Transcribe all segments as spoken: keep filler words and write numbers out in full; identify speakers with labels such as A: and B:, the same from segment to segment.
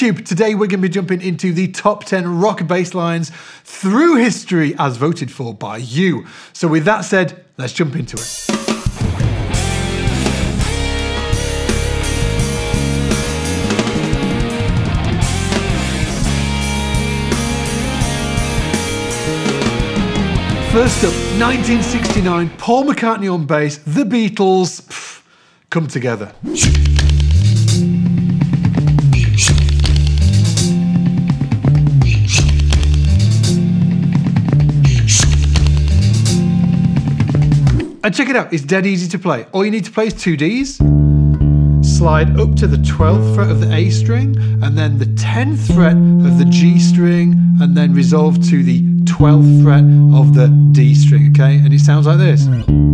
A: YouTube. Today we're going to be jumping into the top ten rock bass lines through history as voted for by you. So with that said, let's jump into it. First up, nineteen sixty-nine, Paul McCartney on bass, The Beatles, pff, come together. And check it out, it's dead easy to play. All you need to play is two Ds, slide up to the twelfth fret of the A string, and then the tenth fret of the G string, and then resolve to the twelfth fret of the D string, okay? And it sounds like this.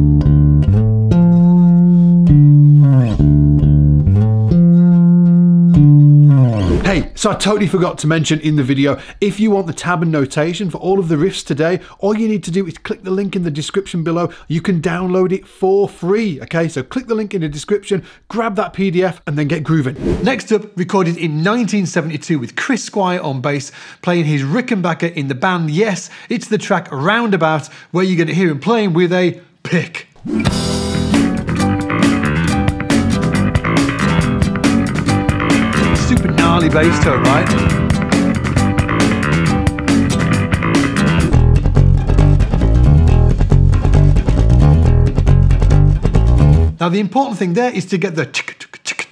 A: Hey, so I totally forgot to mention in the video, if you want the tab and notation for all of the riffs today, all you need to do is click the link in the description below. You can download it for free, okay? So click the link in the description, grab that P D F, and then get grooving. Next up, recorded in nineteen seventy-two with Chris Squire on bass, playing his Rickenbacker in the band. Yes, it's the track Roundabout, where you're going to hear him playing with a pick. Super gnarly bass tone, right? Now the important thing there is to get the chicka chicka chicka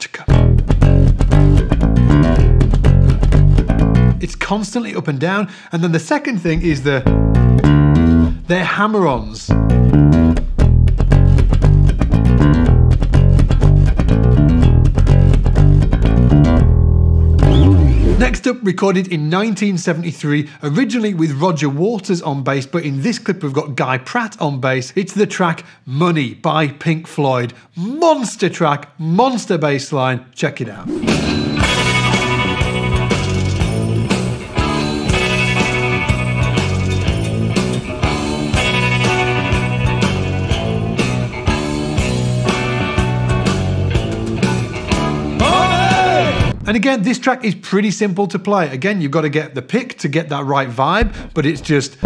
A: chicka. It's constantly up and down, and then the second thing is the they're hammer-ons. Next up, recorded in nineteen seventy-three, originally with Roger Waters on bass, but in this clip we've got Guy Pratt on bass. It's the track Money by Pink Floyd. Monster track, monster bass line. Check it out. And again, this track is pretty simple to play. Again, you've got to get the pick to get that right vibe, but it's just...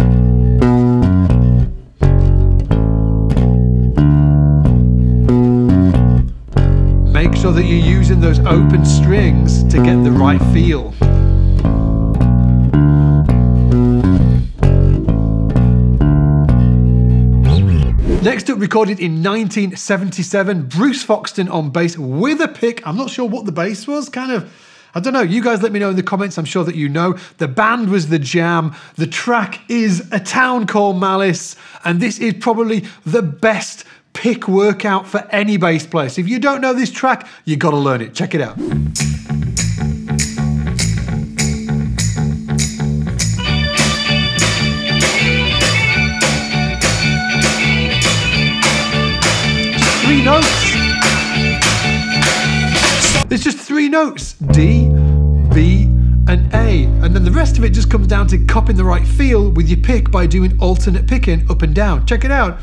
A: Make sure that you're using those open strings to get the right feel. Next up, recorded in nineteen seventy-seven, Bruce Foxton on bass with a pick. I'm not sure what the bass was, kind of, I don't know. You guys let me know in the comments. I'm sure that you know. The band was The Jam. The track is A Town Called Malice. And this is probably the best pick workout for any bass player. So if you don't know this track, you got to learn it. Check it out. Three notes. There's just three notes, D, B, and A. And then the rest of it just comes down to copying the right feel with your pick by doing alternate picking up and down. Check it out.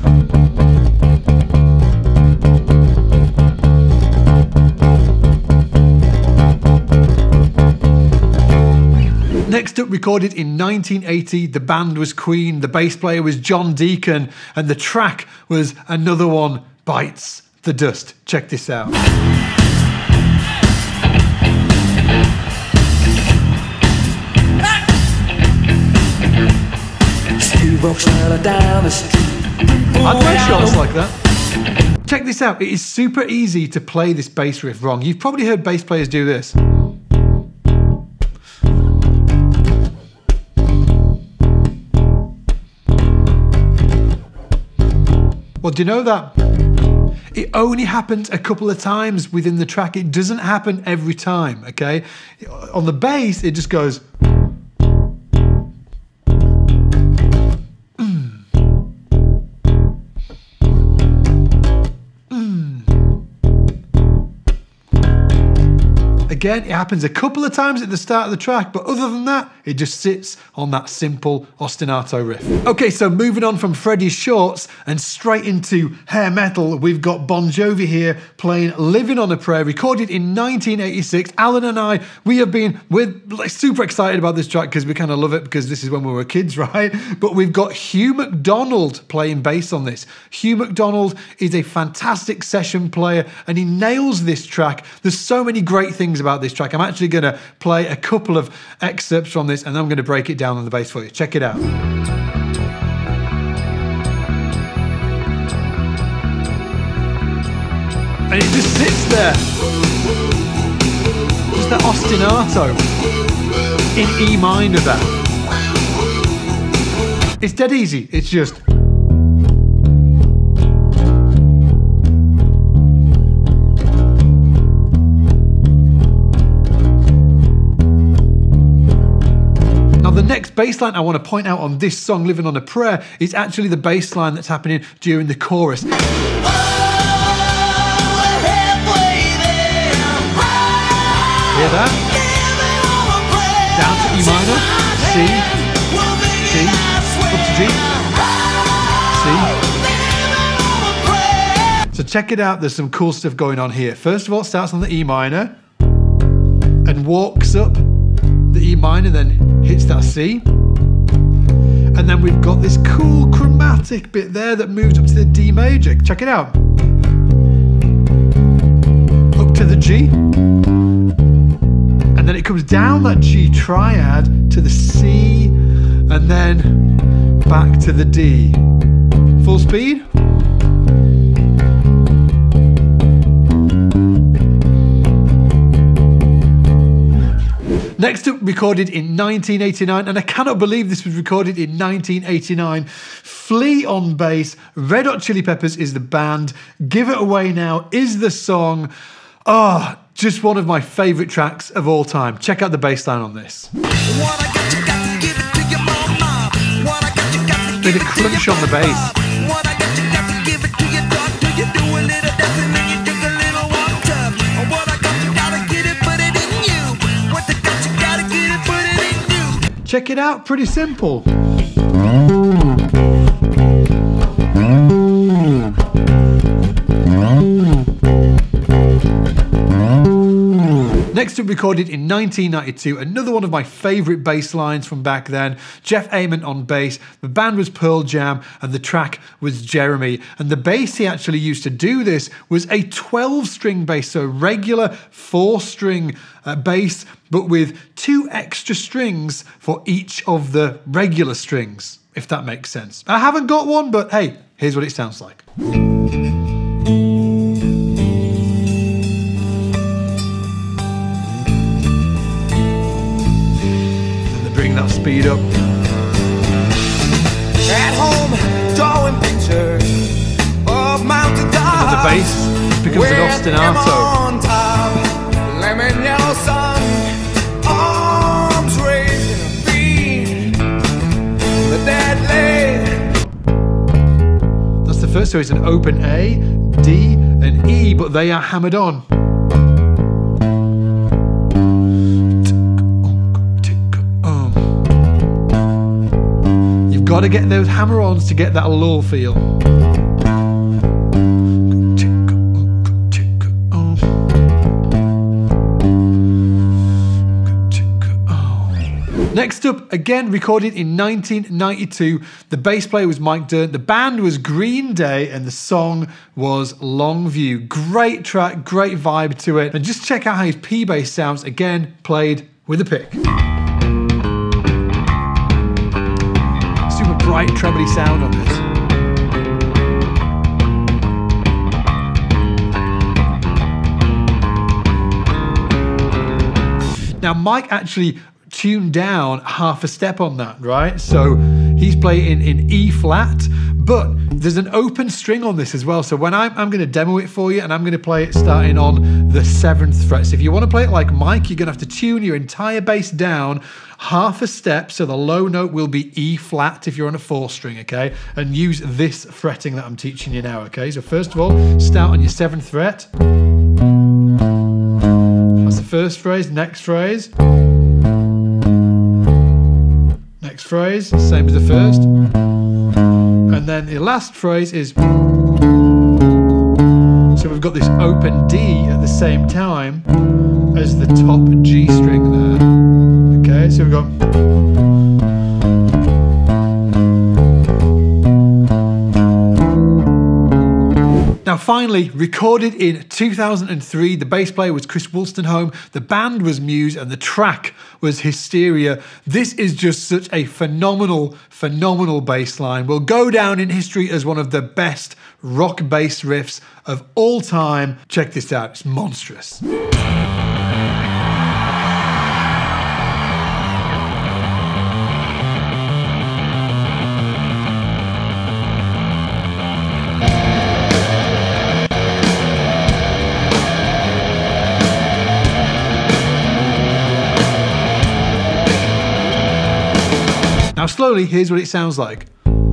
A: Next up, recorded in nineteen eighty, the band was Queen, the bass player was John Deacon, and the track was Another One Bites the Dust. Check this out. I'd play shots like that. Check this out. It is super easy to play this bass riff wrong. You've probably heard bass players do this. Well, do you know that? It only happens a couple of times within the track. It doesn't happen every time, okay? On the bass, it just goes... Mm. Mm. again, it happens a couple of times at the start of the track, but other than that, it just sits on that simple ostinato riff. Okay, so moving on from Freddie's shorts and straight into hair metal, we've got Bon Jovi here playing Living on a Prayer, recorded in nineteen eighty-six. Alan and I, we have been, we're like super excited about this track because we kind of love it because this is when we were kids, right? But we've got Hugh McDonald playing bass on this. Hugh McDonald is a fantastic session player and he nails this track. There's so many great things about this track. I'm actually going to play a couple of excerpts from this and then I'm going to break it down on the bass for you. Check it out. And it just sits there. Just that ostinato in E minor there. It's dead easy. It's just... The next bass line I want to point out on this song, Living on a Prayer, is actually the bass line that's happening during the chorus. Oh, hear that? Down to E minor, C, D, up to G, C. So check it out, there's some cool stuff going on here. First of all, it starts on the E minor and walks up the E minor, then hits that C, and then we've got this cool chromatic bit there that moves up to the D major. Check it out. Up to the G, and then it comes down that G triad to the C, and then back to the D. Full speed. Next up, recorded in nineteen eighty-nine, and I cannot believe this was recorded in nineteen eighty-nine. Flea on bass, Red Hot Chili Peppers is the band, Give It Away Now is the song. Ah, oh, just one of my favourite tracks of all time. Check out the bass line on this. Bit of crunch on the bass. Check it out, pretty simple. Next up, recorded in nineteen ninety-two, another one of my favourite bass lines from back then. Jeff Ament on bass, the band was Pearl Jam, and the track was Jeremy. And the bass he actually used to do this was a twelve string bass, so regular four string uh, bass, but with two extra strings for each of the regular strings, if that makes sense. I haven't got one, but hey, here's what it sounds like. Bring that speed up.
B: At home, drawing pictures of mountain tops.
A: And the bass becomes an ostinato.
B: On top, lemon yellow sun, arms raised in a beat, the deadly.
A: That's the first, so it's an open A, D, and E, but they are hammered on. Got to get those hammer-ons to get that lull feel. Next up, again recorded in nineteen ninety-two, the bass player was Mike Dirnt, the band was Green Day, and the song was Longview. Great track, great vibe to it. And just check out how his P bass sounds, again played with a pick. Bright trebly sound on this. Now Mike actually tuned down half a step on that, right? So he's playing in E flat, but there's an open string on this as well. So when I'm, I'm going to demo it for you, and I'm going to play it starting on the seventh fret. So if you want to play it like Mike, you're going to have to tune your entire bass down half a step, so the low note will be E flat if you're on a four string, okay? And use this fretting that I'm teaching you now, okay? So first of all, start on your seventh fret. That's the first phrase, next phrase. Next phrase, same as the first. And then the last phrase is... So we've got this open D at the same time as the top G string there. Okay, so we've got... Now finally, recorded in two thousand three, the bass player was Chris Wolstenholme, the band was Muse, and the track was Hysteria. This is just such a phenomenal, phenomenal bass line. Will go down in history as one of the best rock bass riffs of all time. Check this out, it's monstrous. Now slowly, here's what it sounds like.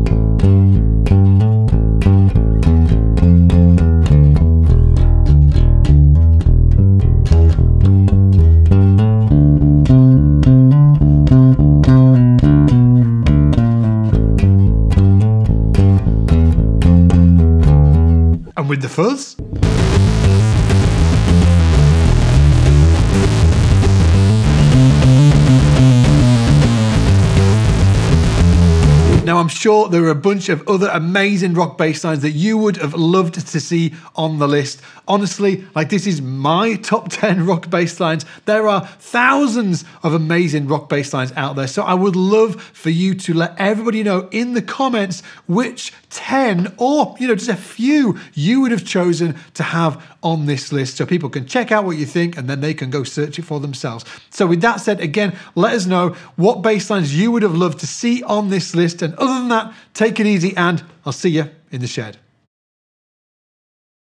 A: And with the fuzz. Now I'm sure there are a bunch of other amazing rock bass lines that you would have loved to see on the list. Honestly, like this is my top ten rock bass lines. There are thousands of amazing rock bass lines out there. So I would love for you to let everybody know in the comments which ten or, you know, just a few you would have chosen to have on this list so people can check out what you think and then they can go search it for themselves. So with that said, again, let us know what bass lines you would have loved to see on this list. And other than that, take it easy and I'll see you in the shed.